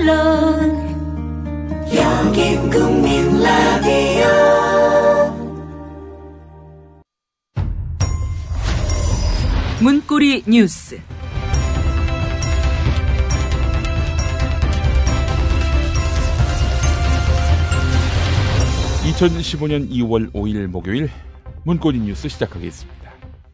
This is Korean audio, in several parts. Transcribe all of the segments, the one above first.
물론 여긴 국민 라디오. 문고리 뉴스. (2015년 2월 5일) 목요일 문고리 뉴스 시작하겠습니다.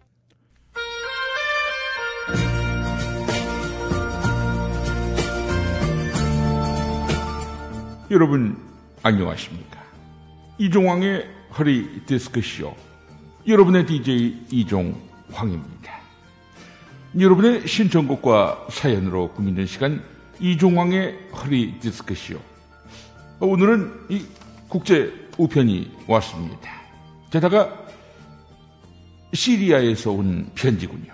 여러분 안녕하십니까? 이종황의 허리 디스크쇼, 여러분의 DJ 이종황입니다. 여러분의 신청곡과 사연으로 꾸미는 시간, 이종황의 허리 디스크쇼. 오늘은 이 국제 우편이 왔습니다. 게다가 시리아에서 온 편지군요.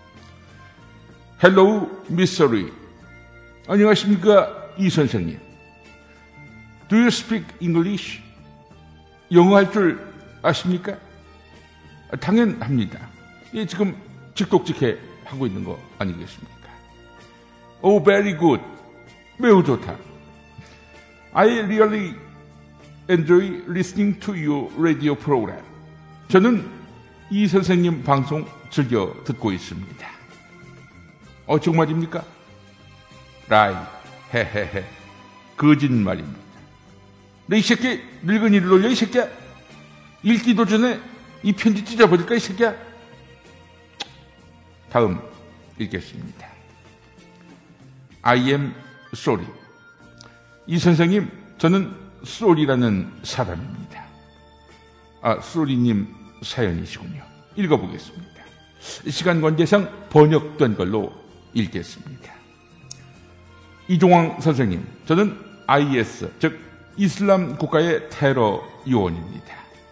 헬로우 미스터리. 안녕하십니까 이 선생님. Do you speak English? 영어 할 줄 아십니까? 당연합니다. 예, 지금 직독직해 하고 있는 거 아니겠습니까? Oh, very good. 매우 좋다. I really enjoy listening to your radio program. 저는 이 선생님 방송 즐겨 듣고 있습니다. 정말입니까? 라이, 헤헤헤. 거짓말입니다. 너 이 새끼 늙은이를 놀려, 이 새끼야. 읽기도 전에 이 편지 찢어버릴까, 이 새끼야. 다음 읽겠습니다. I am sorry. 이 선생님, 저는 sorry라는 사람입니다. sorry님 사연이시군요. 읽어보겠습니다. 시간 관계상 번역된 걸로 읽겠습니다. 이종황 선생님, 저는 IS, 즉 이슬람 국가의 테러 요원입니다.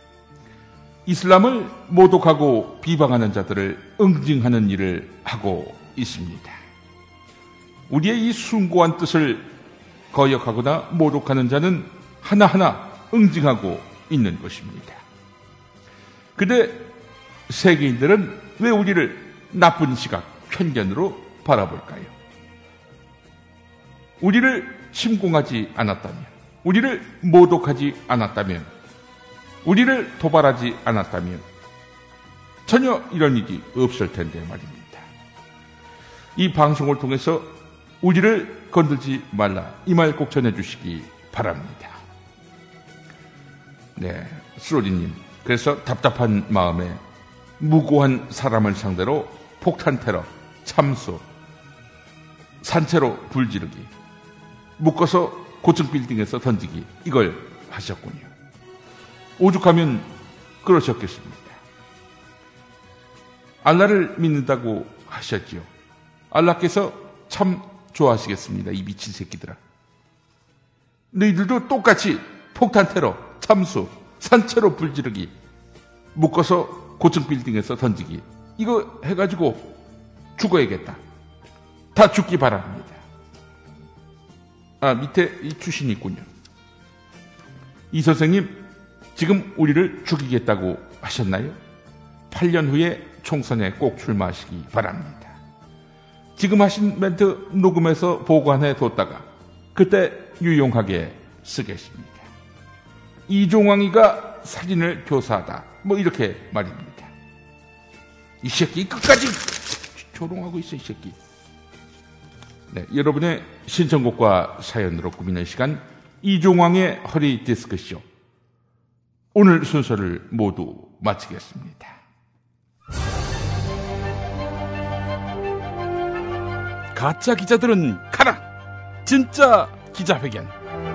이슬람을 모독하고 비방하는 자들을 응징하는 일을 하고 있습니다. 우리의 이 숭고한 뜻을 거역하거나 모독하는 자는 하나하나 응징하고 있는 것입니다. 근데 세계인들은 왜 우리를 나쁜 시각, 편견으로 바라볼까요? 우리를 침공하지 않았다면, 우리를 모독하지 않았다면, 우리를 도발하지 않았다면 전혀 이런 일이 없을 텐데 말입니다. 이 방송을 통해서 우리를 건들지 말라, 이 말 꼭 전해주시기 바랍니다. 네, 수로리님, 그래서 답답한 마음에 무고한 사람을 상대로 폭탄 테러, 참수, 산채로 불지르기, 묶어서 고층 빌딩에서 던지기, 이걸 하셨군요. 오죽하면 그러셨겠습니다. 알라를 믿는다고 하셨지요. 알라께서 참 좋아하시겠습니다. 이 미친 새끼들아. 너희들도 똑같이 폭탄 테러, 참수, 산채로 불지르기, 묶어서 고층 빌딩에서 던지기, 이거 해가지고 죽어야겠다. 다 죽기 바랍니다. 밑에 이 추신이 있군요. 이 선생님, 지금 우리를 죽이겠다고 하셨나요? 8년 후에 총선에 꼭 출마하시기 바랍니다. 지금 하신 멘트 녹음해서 보관해 뒀다가 그때 유용하게 쓰겠습니다. 이종황이가 사진을 교사하다, 뭐 이렇게 말입니다. 이 새끼 끝까지 조롱하고 있어, 이 새끼. 네, 여러분의 신청곡과 사연으로 꾸미는 시간, 이종황의 허리 디스크쇼. 오늘 순서를 모두 마치겠습니다. 가짜 기자들은 가라! 진짜 기자회견.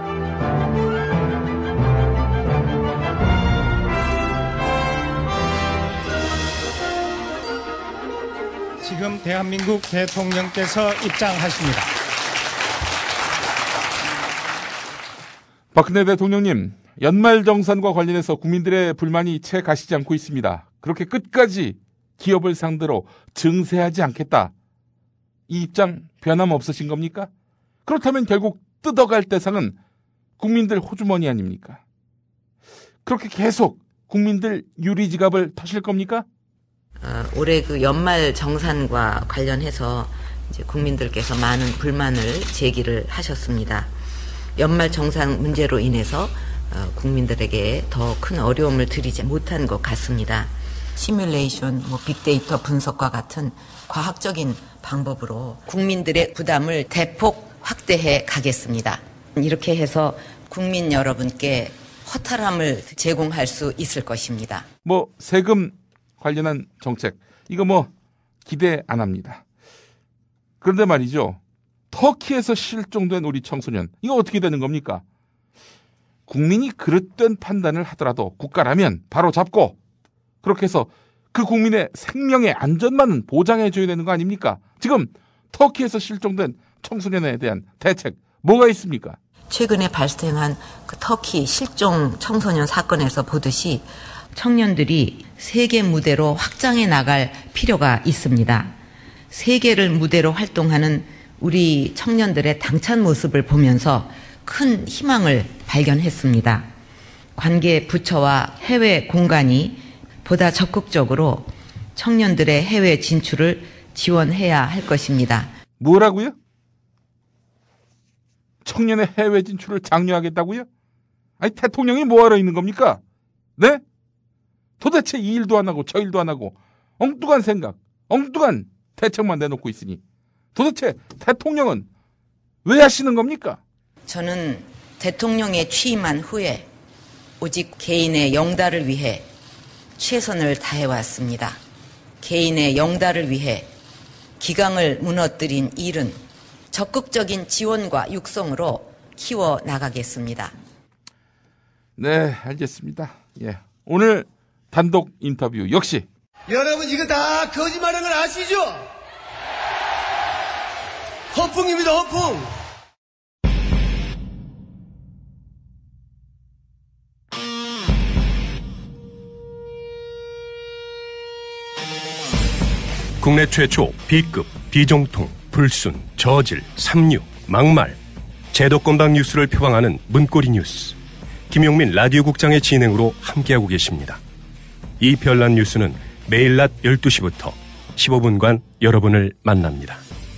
지금 대한민국 대통령께서 입장하십니다. 박근혜 대통령님, 연말정산과 관련해서 국민들의 불만이 채 가시지 않고 있습니다. 그렇게 끝까지 기업을 상대로 증세하지 않겠다, 이 입장 변함없으신 겁니까? 그렇다면 결국 뜯어갈 대상은 국민들 호주머니 아닙니까? 그렇게 계속 국민들 유리지갑을 터실 겁니까? 올해 그 연말 정산과 관련해서 이제 국민들께서 많은 불만을 제기를 하셨습니다. 연말 정산 문제로 인해서 국민들에게 더 큰 어려움을 드리지 못한 것 같습니다. 시뮬레이션, 빅데이터 분석과 같은 과학적인 방법으로 국민들의 부담을 대폭 확대해 가겠습니다. 이렇게 해서 국민 여러분께 허탈함을 제공할 수 있을 것입니다. 세금 관련한 정책, 이거 기대 안 합니다. 그런데 말이죠. 터키에서 실종된 우리 청소년, 이거 어떻게 되는 겁니까? 국민이 그릇된 판단을 하더라도 국가라면 바로 잡고 그렇게 해서 그 국민의 생명의 안전만은 보장해줘야 되는 거 아닙니까? 지금 터키에서 실종된 청소년에 대한 대책 뭐가 있습니까? 최근에 발생한 그 터키 실종 청소년 사건에서 보듯이 청년들이 세계 무대로 확장해 나갈 필요가 있습니다. 세계를 무대로 활동하는 우리 청년들의 당찬 모습을 보면서 큰 희망을 발견했습니다. 관계 부처와 해외 공간이 보다 적극적으로 청년들의 해외 진출을 지원해야 할 것입니다. 뭐라고요? 청년의 해외 진출을 장려하겠다고요? 아니, 대통령이 뭐하러 있는 겁니까? 네? 도대체 이 일도 안 하고 저 일도 안 하고 엉뚱한 생각, 엉뚱한 대책만 내놓고 있으니 도대체 대통령은 왜 하시는 겁니까? 저는 대통령에 취임한 후에 오직 개인의 영달을 위해 최선을 다해왔습니다. 개인의 영달을 위해 기강을 무너뜨린 일은 적극적인 지원과 육성으로 키워나가겠습니다. 네, 알겠습니다. 예, 오늘 단독 인터뷰 역시 여러분 이거 다 거짓말한 걸 아시죠? 허풍입니다, 허풍. 국내 최초 B급, 비정통, 불순, 저질, 삼류, 막말, 제도권방 뉴스를 표방하는 문고리 뉴스. 김용민 라디오 국장의 진행으로 함께하고 계십니다. 이 별난 뉴스는 매일 낮 12시부터 15분간 여러분을 만납니다.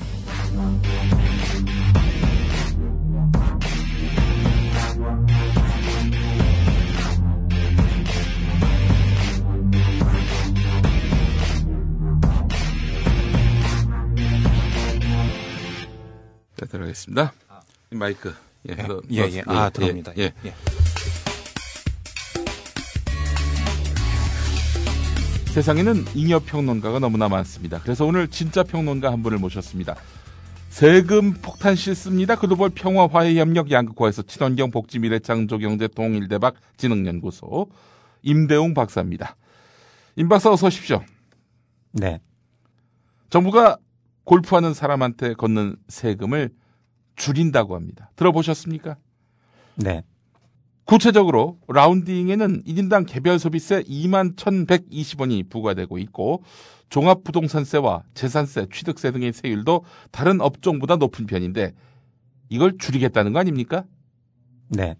자, 들어가겠습니다. 마이크. 예, 들어옵니다. 예. 세상에는 잉여평론가가 너무나 많습니다. 그래서 오늘 진짜 평론가 한 분을 모셨습니다. 세금 폭탄 실습니다. 글로벌 평화 화해 협력 양극화에서 친환경 복지 미래 창조 경제 통일대박 진흥연구소 임대웅 박사입니다. 임 박사 어서 오십시오. 네. 정부가 골프하는 사람한테 걷는 세금을 줄인다고 합니다. 들어보셨습니까? 네. 구체적으로 라운딩에는 1인당 개별 소비세 21,120원이 부과되고 있고 종합부동산세와 재산세, 취득세 등의 세율도 다른 업종보다 높은 편인데 이걸 줄이겠다는 거 아닙니까? 네.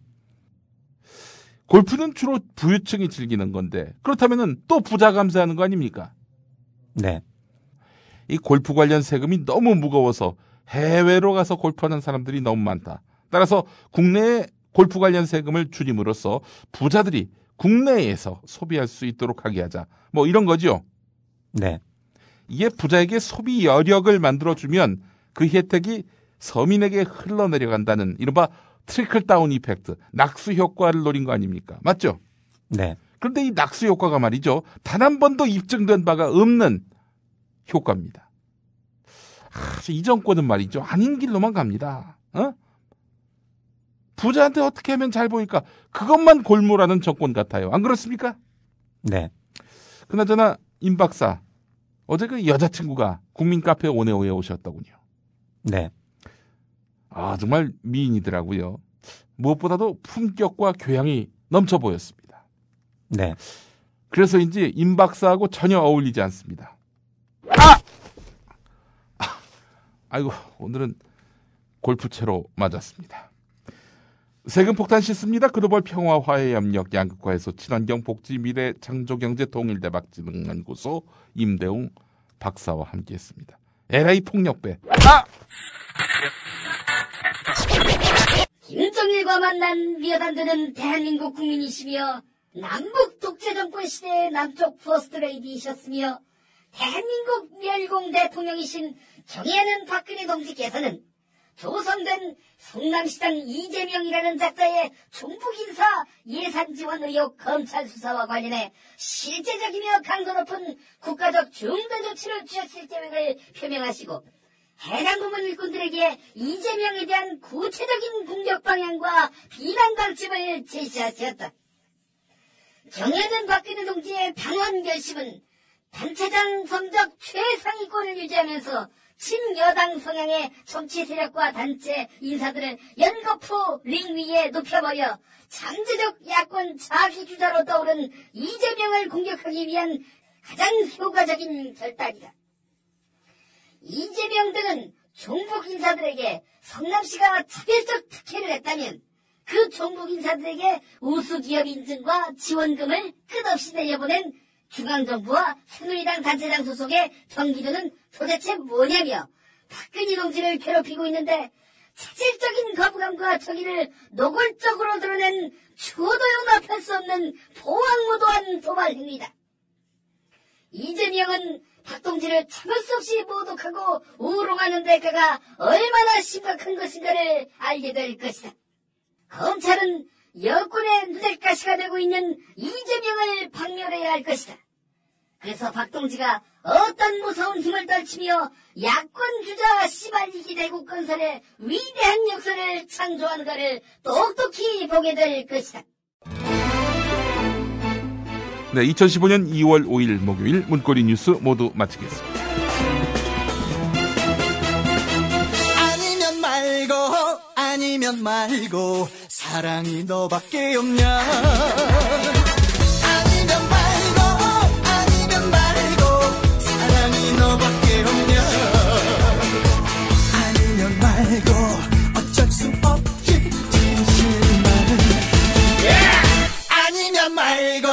골프는 주로 부유층이 즐기는 건데 그렇다면 또 부자 감세하는 거 아닙니까? 네. 이 골프 관련 세금이 너무 무거워서 해외로 가서 골프하는 사람들이 너무 많다. 따라서 국내에 골프 관련 세금을 줄임으로써 부자들이 국내에서 소비할 수 있도록 하게 하자. 뭐 이런 거죠. 네. 이게 부자에게 소비 여력을 만들어주면 그 혜택이 서민에게 흘러내려간다는 이른바 트리클 다운 이펙트, 낙수 효과를 노린 거 아닙니까? 맞죠? 네. 그런데 이 낙수 효과가 말이죠. 단 한 번도 입증된 바가 없는 효과입니다. 이 정권은 말이죠. 아닌 길로만 갑니다. 부자한테 어떻게 하면 잘 보일까? 그것만 골몰하는 정권 같아요. 안 그렇습니까? 네. 그나저나 임 박사, 어제 그 여자친구가 국민 카페 오네오에 오셨더군요. 네. 아, 정말 미인이더라고요. 무엇보다도 품격과 교양이 넘쳐 보였습니다. 네. 그래서인지 임 박사하고 전혀 어울리지 않습니다. 아이고, 오늘은 골프채로 맞았습니다. 세금 폭탄 씻습니다. 글로벌 평화 화해 협력 양극화에서 친환경 복지 미래 창조 경제 통일 대박 진흥연구소 임대웅 박사와 함께했습니다. LA 폭력배. 김일성의 모두가 만난 미어단들은 대한민국 국민이시며 남북 독재 정권 시대의 남쪽 퍼스트레이디이셨으며 대한민국 멸공 대통령이신 경애하는 박근혜 동지께서는 조성된 성남시장 이재명이라는 작자의 종북인사 예산지원 의혹 검찰 수사와 관련해 실제적이며 강도 높은 국가적 중대 조치를 취하실 계획을 표명하시고 해당 부문 일꾼들에게 이재명에 대한 구체적인 공격 방향과 비난 방침을 제시하셨다. 경애하는 박근혜 동지의 당원 결심은 단체장 성적 최상위권을 유지하면서 친여당 성향의 정치 세력과 단체 인사들을 연거푸 링 위에 눕혀버려 잠재적 야권 자기주자로 떠오른 이재명을 공격하기 위한 가장 효과적인 결단이다. 이재명 등은 종북 인사들에게 성남시가 차별적 특혜를 했다면 그 종북 인사들에게 우수기업 인증과 지원금을 끝없이 내려보낸 중앙정부와 새누리당 단체장 소속의 경기도는 도대체 뭐냐며 박근혜 동지를 괴롭히고 있는데 체질적인 거부감과 정의를 노골적으로 드러낸 추호도 용납할 수 없는 포항무도한 도발 행위다. 이재명은 박 동지를 참을 수 없이 모독하고 우롱하는 대가가 얼마나 심각한 것인가를 알게 될 것이다. 검찰은 여권의 누대가시가 되고 있는 이재명을 박멸해야 할 것이다. 그래서 박 동지가 어떤 무서운 힘을 떨치며 야권 주자 시발리기 대국 건설의 위대한 역사를 창조하는가를 똑똑히 보게 될 것이다. 네, 2015년 2월 5일 목요일 문고리 뉴스 모두 마치겠습니다. 아니면 말고 사랑이 너밖에 없냐. 아니면 말고 사랑이 너밖에 없냐. 아니면 말고 어쩔 수 없지 진실만은. 아니면 말고.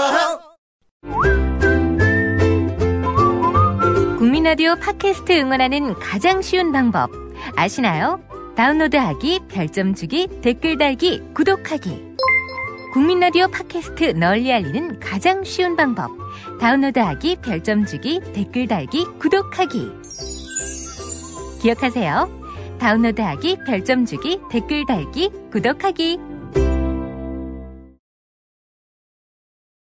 국민라디오 팟캐스트 응원하는 가장 쉬운 방법 아시나요? 다운로드하기, 별점 주기, 댓글 달기, 구독하기. 국민라디오 팟캐스트 널리 알리는 가장 쉬운 방법. 다운로드하기, 별점 주기, 댓글 달기, 구독하기. 기억하세요. 다운로드하기, 별점 주기, 댓글 달기, 구독하기.